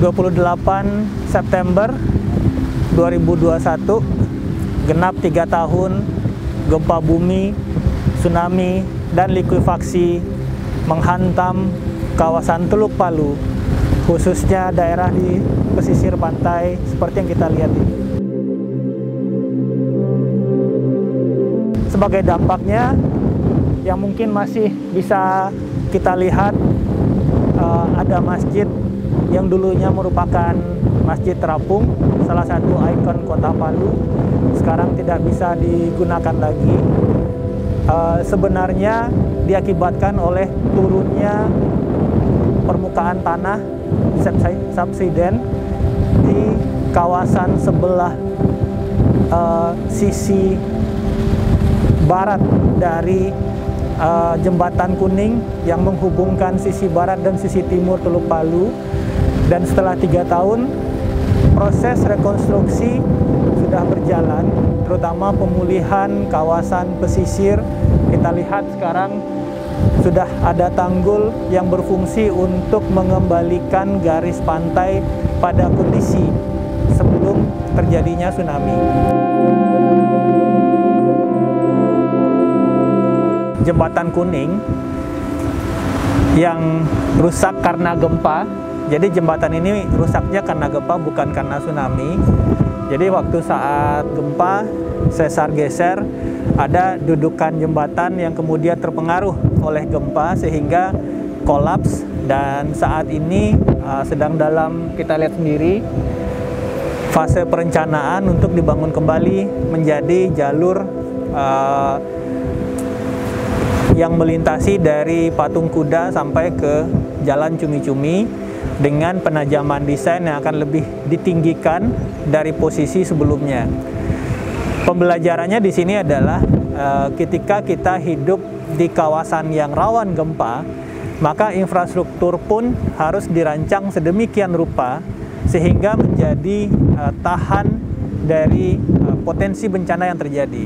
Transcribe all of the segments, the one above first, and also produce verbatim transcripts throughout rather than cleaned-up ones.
dua puluh delapan September dua ribu dua puluh satu, genap tiga tahun gempa bumi, tsunami, dan likuifaksi menghantam kawasan Teluk Palu, khususnya daerah di pesisir pantai seperti yang kita lihat ini. Sebagai dampaknya, yang mungkin masih bisa kita lihat, uh, ada masjid yang dulunya merupakan Masjid Terapung, salah satu ikon kota Palu, sekarang tidak bisa digunakan lagi. Uh, sebenarnya diakibatkan oleh turunnya permukaan tanah subsiden di kawasan sebelah uh, sisi barat dari uh, Jembatan Kuning yang menghubungkan sisi barat dan sisi timur Teluk Palu. Dan setelah tiga tahun, proses rekonstruksi sudah berjalan, terutama pemulihan kawasan pesisir. Kita lihat sekarang sudah ada tanggul yang berfungsi untuk mengembalikan garis pantai pada kondisi sebelum terjadinya tsunami. Jembatan Kuning yang rusak karena gempa. Jadi jembatan ini rusaknya karena gempa, bukan karena tsunami. Jadi waktu saat gempa, sesar geser, ada dudukan jembatan yang kemudian terpengaruh oleh gempa sehingga kolaps, dan saat ini uh, sedang dalam, kita lihat sendiri, fase perencanaan untuk dibangun kembali menjadi jalur uh, yang melintasi dari Patung Kuda sampai ke Jalan Cumi-Cumi dengan penajaman desain yang akan lebih ditinggikan dari posisi sebelumnya. Pembelajarannya di sini adalah uh, ketika kita hidup di kawasan yang rawan gempa, maka infrastruktur pun harus dirancang sedemikian rupa sehingga menjadi uh, tahan dari uh, potensi bencana yang terjadi.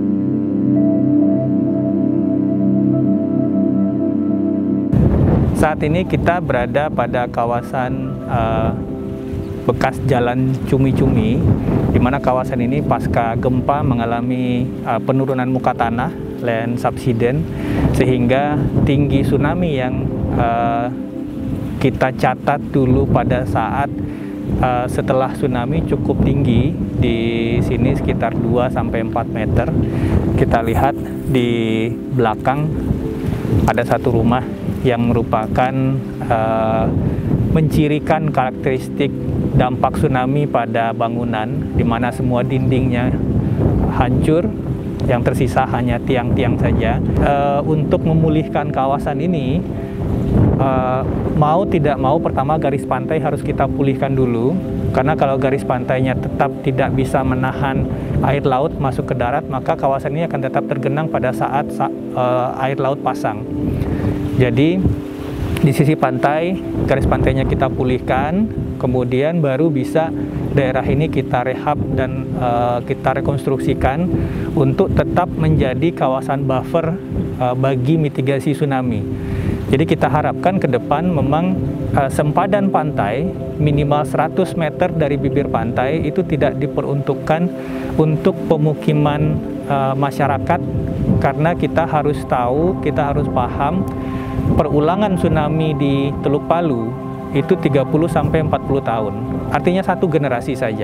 Saat ini kita berada pada kawasan uh, bekas Jalan Cumi-Cumi, di mana kawasan ini pasca gempa mengalami uh, penurunan muka tanah, land subsidence, sehingga tinggi tsunami yang uh, kita catat dulu pada saat uh, setelah tsunami cukup tinggi, di sini sekitar dua sampai empat meter. Kita lihat di belakang ada satu rumah yang merupakan uh, mencirikan karakteristik dampak tsunami pada bangunan, di mana semua dindingnya hancur, yang tersisa hanya tiang-tiang saja. Uh, untuk memulihkan kawasan ini, uh, mau tidak mau pertama garis pantai harus kita pulihkan dulu, karena kalau garis pantainya tetap tidak bisa menahan air laut masuk ke darat, maka kawasan ini akan tetap tergenang pada saat uh, air laut pasang. Jadi di sisi pantai, garis pantainya kita pulihkan, kemudian baru bisa daerah ini kita rehab dan uh, kita rekonstruksikan untuk tetap menjadi kawasan buffer uh, bagi mitigasi tsunami. Jadi kita harapkan ke depan memang uh, sempadan pantai minimal seratus meter dari bibir pantai itu tidak diperuntukkan untuk pemukiman uh, masyarakat, karena kita harus tahu, kita harus paham perulangan tsunami di Teluk Palu itu tiga puluh sampai empat puluh tahun. Artinya satu generasi saja.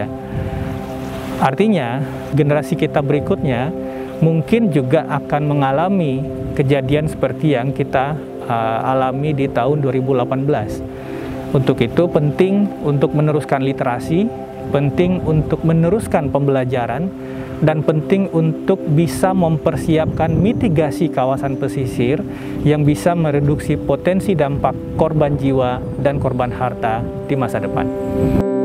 Artinya generasi kita berikutnya mungkin juga akan mengalami kejadian seperti yang kita uh, alami di tahun dua ribu delapan belas. Untuk itu penting untuk meneruskan literasi, penting untuk meneruskan pembelajaran, dan penting untuk bisa mempersiapkan mitigasi kawasan pesisir yang bisa mereduksi potensi dampak korban jiwa dan korban harta di masa depan.